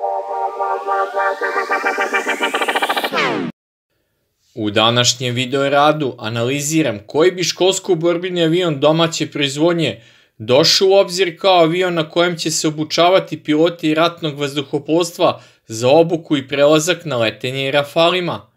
U današnjem video radu analiziram koji bi školsko-borbeni avion domaće proizvodnje došao u obzir kao avion na kojem će se obučavati piloti ratnog vazduhoplovstva za obuku i prelazak na letenje Rafalima.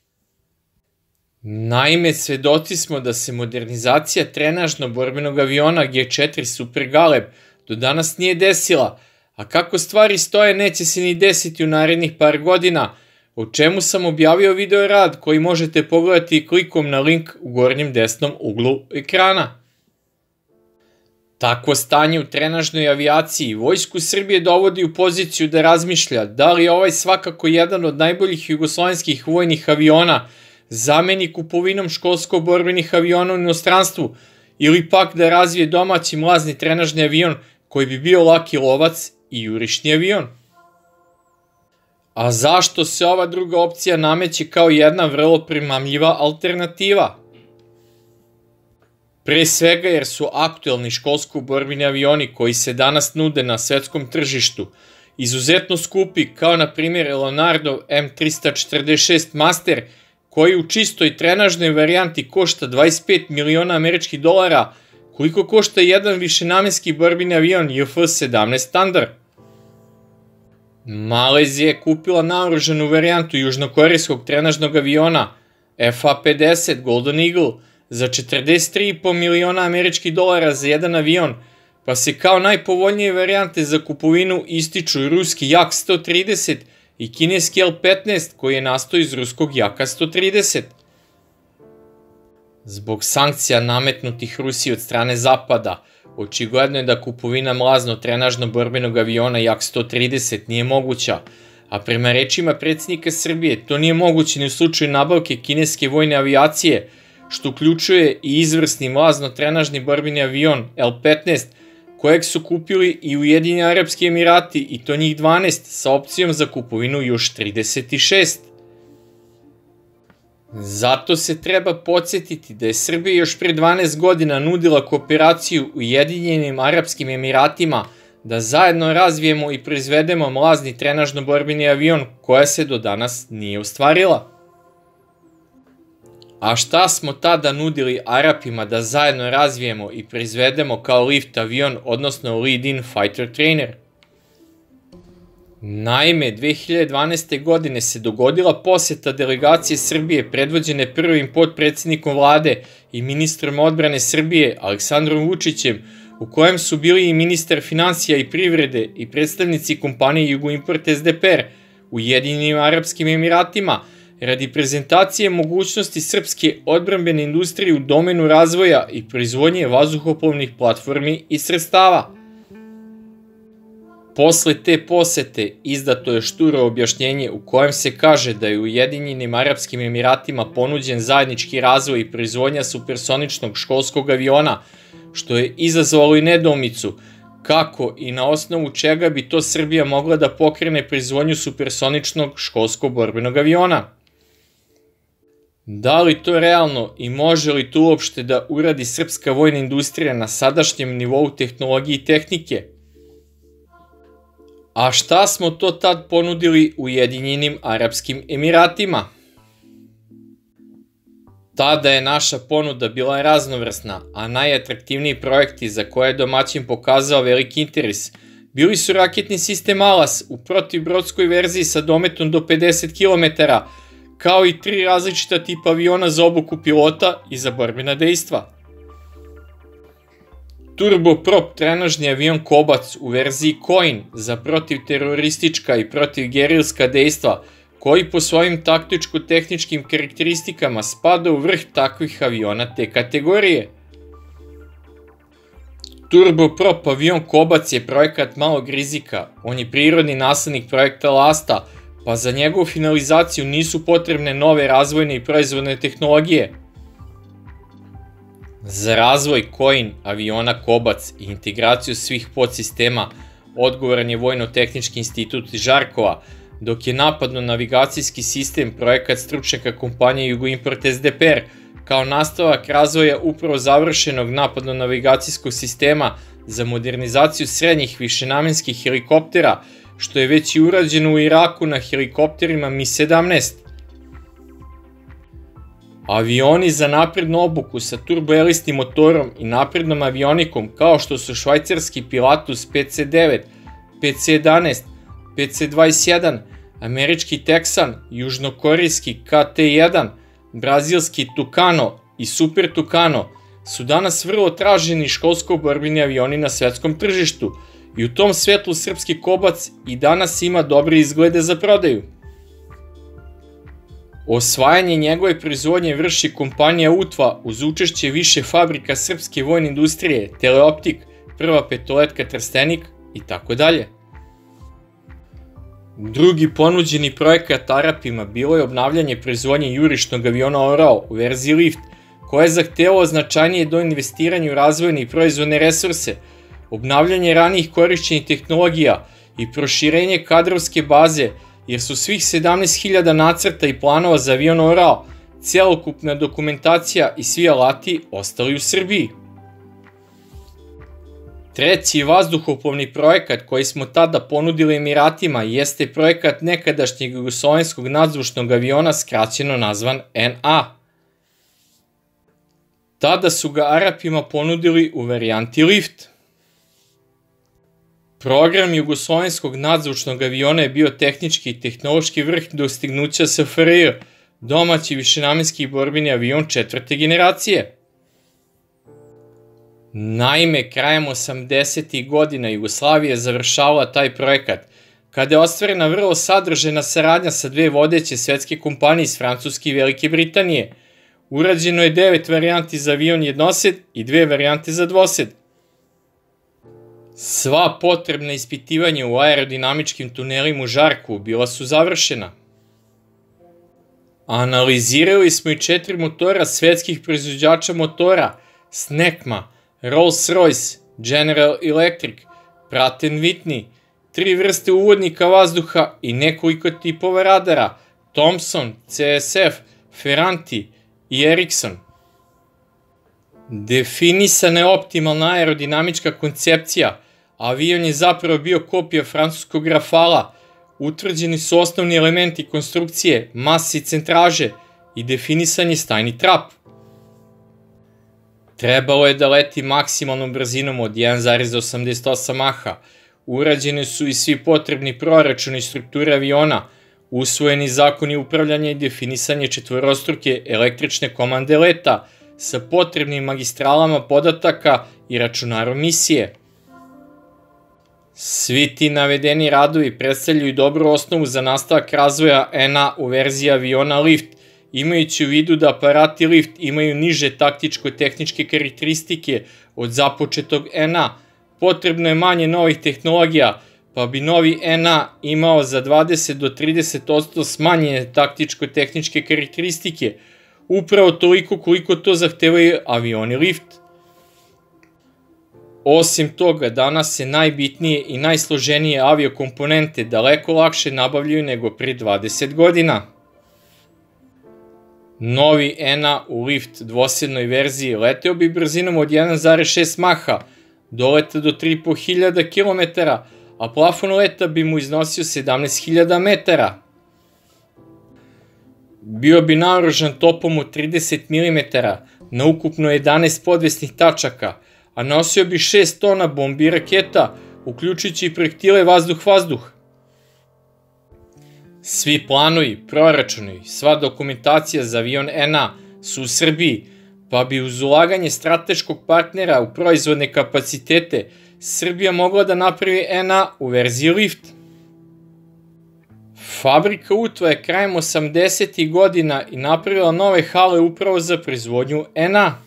Naime, svedoci smo da se modernizacija trenažno-borbenog aviona G4 Super Galeb do danas nije desila, a kako stvari stoje neće se ni desiti u narednih par godina, o čemu sam objavio video rad koji možete pogledati klikom na link u gornjem desnom uglu ekrana. Takvo stanje u trenažnoj avijaciji Vojsku Srbije dovodi u poziciju da razmišlja da li je ovaj svakako jedan od najboljih jugoslovenskih vojnih aviona zameni kupovinom školsko-borbenih aviona u inostranstvu ili pak da razvije domaći mlazni trenažni avion koji bi bio laki lovac i jurišni avion. A zašto se ova druga opcija nameće kao jedna vrlo primamljiva alternativa? Pre svega jer su aktuelni školsko-borbeni avioni koji se danas nude na svetskom tržištu izuzetno skupi, kao na primjer Leonardov M346 Master koji u čistoj trenažnoj varijanti košta 25 miliona američkih dolara, koliko košta jedan višenamenski borbeni avion JF-17 Standard. Malezija je kupila naoružanu varijantu južnokorejskog trenažnog aviona FA-50 Golden Eagle za 43,5 miliona američkih dolara za jedan avion, pa se kao najpovoljnije varijante za kupovinu ističu i ruski Jak-130 i kineski L-15 koji je nastao iz ruskog Jaka-130. Zbog sankcija nametnutih Rusiji od strane Zapada, očigledno je da kupovina mlazno-trenažno-borbenog aviona Jak-130 nije moguća, a prema rečima predsjednika Srbije to nije moguće ni u slučaju nabavke kineske vojne avijacije, što uključuje i izvrsni mlazno-trenažni borbeni avion L-15, kojeg su kupili i Ujedinjeni Arapski Emirati i to njih 12 sa opcijom za kupovinu još 36. Zato se treba podsjetiti da je Srbija još pre 12 godina nudila kooperaciju Ujedinjenim Arapskim Emiratima da zajedno razvijemo i proizvedemo mlazni trenažno-borbeni avion koja se do danas nije ostvarila. A šta smo tada nudili Arapima da zajedno razvijemo i proizvedemo kao lift avion, odnosno lead-in fighter trainer? Naime, 2012. godine se dogodila poseta delegacije Srbije predvođene prvim potpredsjednikom vlade i ministrom odbrane Srbije Aleksandrom Vučićem, u kojem su bili i ministar finansija i privrede i predstavnici kompanije Jugoimport SDPR u Ujedinjenim Arapskim Emiratima, radi prezentacije mogućnosti srpske odbrambene industrije u domenu razvoja i proizvodnje vazduhoplovnih platformi i sredstava. Posle te posete izdato je šturo objašnjenje u kojem se kaže da je u Ujedinjenim Arapskim Emiratima ponuđen zajednički razvoj i proizvodnja supersoničnog školskog aviona, što je izazvalo i nedoumicu kako i na osnovu čega bi to Srbija mogla da pokrene proizvodnju supersoničnog školsko-borbenog aviona. Da li to realno i može li to uopšte da uradi srpska vojna industrija na sadašnjem nivou tehnologije i tehnike? A šta smo to tad ponudili Ujedinjenim Arapskim Emiratima? Tada je naša ponuda bila raznovrsna, a najatraktivniji projekti za koje je domaćin pokazao veliki interes bili su raketni sistem Alas u protivbrodskoj verziji sa dometom do 50 km, kao i 3 različita tipa aviona za obuku pilota i za borbena dejstva. Turboprop trenažni avion Kobac u verziji Coin za protivteroristička i protivgerilska dejstva, koji po svojim taktičko-tehničkim karakteristikama spada u vrh takvih aviona te kategorije. Turboprop avion Kobac je projekat malog rizika, on je prirodni naslednik projekta Lasta, pa za njegovu finalizaciju nisu potrebne nove razvojne i proizvodne tehnologije. Za razvoj Coin aviona Kobac i integraciju svih podsistema odgovoran je Vojno-tehnički institut Žarkova, dok je napadno-navigacijski sistem projekat stručnjaka kompanije Jugoimport SDPR, kao nastavak razvoja upravo završenog napadno-navigacijskog sistema za modernizaciju srednjih višenamenskih helikoptera, što je već i urađeno u Iraku na helikopterima Mi-17. Avioni za naprednu obuku sa turboelistnim motorom i naprednom avionikom kao što su švajcarski Pilatus PC-9, PC-11, PC-21, američki Texan, južnokorejski KT-1, brazilski Tucano i Super Tucano su danas vrlo traženi školsko-borbeni avioni na svetskom tržištu i u tom svetlu srpski Kobac i danas ima dobre izglede za prodaju. Osvajanje njegove proizvodnje vrši kompanija UTVA uz učešće više fabrika srpske vojne industrije, Teleoptik, Prva petoletka Trstenik i tako dalje. Drugi ponuđeni projekat Arapima bilo je obnavljanje proizvodnje jurišnog aviona Orao u verziji Lift, koje je zahtevalo značajnije doinvestiranje u razvojne i proizvodne resurse, obnavljanje ranijih korišćenih tehnologija i proširenje kadrovske baze, jer su svih 17.000 nacrta i planova za avion Orao, celokupna dokumentacija i svi alati ostali u Srbiji. Treći vazduhoplovni projekat koji smo tada ponudili Emiratima jeste projekat nekadašnjeg jugoslovenskog nadzvučnog aviona skraćeno nazvan NA. Tada su ga Arapima ponudili u varijanti Lift. Program jugoslovenskog nadzvučnog aviona je bio tehnički i tehnološki vrh dostignuća SFRJ, domaći višenamenski borbeni avion četvrte generacije. Naime, krajem 80. godina Jugoslavija je završavala taj projekat, kada je ostvarena vrlo sadržajna saradnja sa dve vodeće svetske kompanije iz Francuske i Velike Britanije. Urađeno je 9 varijanti za avion jednosed i 2 varijante za dvosed. Sva potrebna ispitivanja u aerodinamičkim tunelima u Žarku bila su završena. Analizirali smo i 4 motora svetskih proizvođača motora, Snecma, Rolls-Royce, General Electric, Pratt & Whitney, 3 vrste uvodnika vazduha i nekoliko tipova radara, Thomson, CSF, Ferranti i Ericsson. Definisana je optimalna aerodinamička koncepcija, avion je zapravo bio kopija francuskog Rafala, utvrđeni su osnovni elementi konstrukcije, mase i centraže i definisan je stajni trap. Trebalo je da leti maksimalnom brzinom od 1,88 maha, urađene su i svi potrebni proračuni strukture aviona, usvojeni zakoni upravljanja i definisanje četvorostruke električne komande leta sa potrebnim magistralama podataka i računarom misije. Svi ti navedeni radovi predstavljaju dobru osnovu za nastavak razvoja NA u verziji aviona Lift, imajući u vidu da aparati Lift imaju niže taktičko-tehničke karakteristike od započetog NA, potrebno je manje novih tehnologija, pa bi novi NA imao za 20 do 30% smanjene taktičko-tehničke karakteristike, upravo toliko koliko to zahtevaju avioni Lift. Osim toga, danas se najbitnije i najsloženije aviokomponente daleko lakše nabavljaju nego pre 20 godina. Novi NA u Lift dvosednoj verziji leteo bi brzinom od 1,6 maha, doleta do 3.500 km, a plafon leta bi mu iznosio 17.000 metara. Bio bi naoružan topom od 30 mm na ukupno 11 podvesnih tačaka, a nosio bi 6 tona bombi i raketa, uključujući i projektile vazduh-vazduh. Svi planovi, proračuni, sva dokumentacija za avion NA su u Srbiji, pa bi uz ulaganje strateškog partnera u proizvodne kapacitete Srbija mogla da napravi NA u verziji Lift. Fabrika UTVA je krajem 80. godina i napravila nove hale upravo za proizvodnju NA.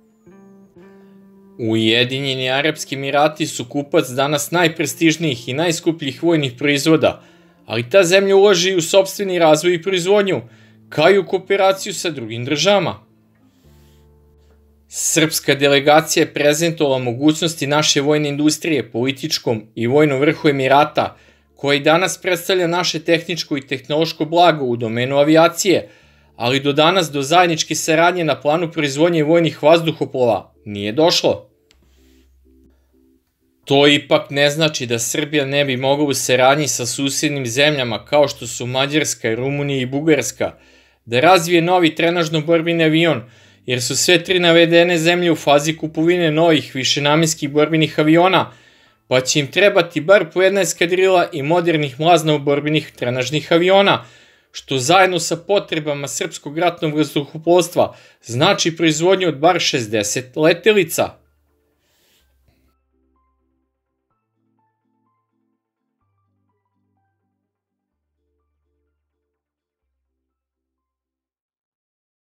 Ujedinjeni Arapski Emirati su kupac danas najprestižnijih i najskupljih vojnih proizvoda, ali ta zemlja ulaže i u sopstveni razvoj i proizvodnju, kao i u kooperaciju sa drugim državama. Srpska delegacija je prezentovala mogućnosti naše vojne industrije, političkom i vojnom vrhu Emirata, koji danas predstavlja naše tehničko i tehnološko blago u domenu avijacije, ali do danas do zajedničke saradnje na planu proizvodnje vojnih vazduhoplova nije došlo. To ipak ne znači da Srbija ne bi mogla u saradnji sa susednim zemljama kao što su Mađarska, Rumunija i Bugarska da razvije novi trenažno-borbeni avion, jer su sve tri navedene zemlje u fazi kupovine novih višenamenskih borbenih aviona, pa će im trebati bar po jedna eskadrila i modernih mlazno-borbenih trenažnih aviona, što zajedno sa potrebama srpskog ratnog vazduhoplovstva znači proizvodnju od bar 60 letelica.